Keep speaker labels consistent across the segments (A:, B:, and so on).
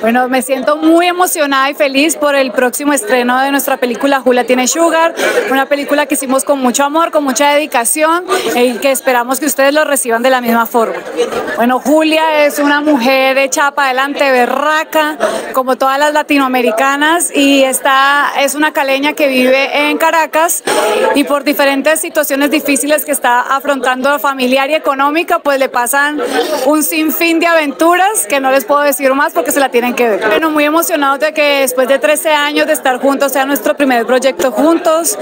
A: Bueno, me siento muy emocionada y feliz por el próximo estreno de nuestra película Julia tiene Sugar, una película que hicimos con mucho amor, con mucha dedicación y que esperamos que ustedes lo reciban de la misma forma. Bueno, Julia es una mujer hecha para adelante, berraca, como todas las latinoamericanas, y es una caleña que vive en Caracas y por diferentes situaciones difíciles que está afrontando familiar y económica, pues le pasan un sinfín de aventuras que no les puedo decir más porque se la tienen que ver. Bueno, muy emocionados de que después de 13 años de estar juntos sea nuestro primer proyecto juntos,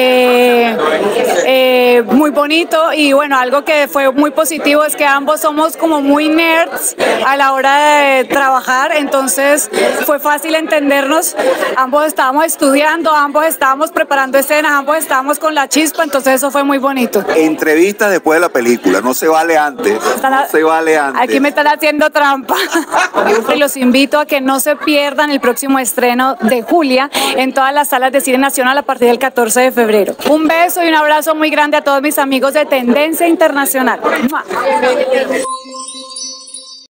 A: muy bonito, y bueno, algo que fue muy positivo es que ambos somos como muy nerds a la hora de trabajar, entonces fue fácil entendernos, ambos estábamos estudiando, ambos estábamos preparando escenas, ambos estábamos con la chispa, entonces eso fue muy bonito.
B: Entrevistas después de la película, no se vale antes, no se vale antes.
A: Aquí me están haciendo trampa. Y los invito a que no se pierdan el próximo estreno de Julia en todas las salas de cine nacional a partir del 14 de febrero. Un beso y un abrazo muy grande a todos mis amigos de Tendencia Internacional. ¡Mua!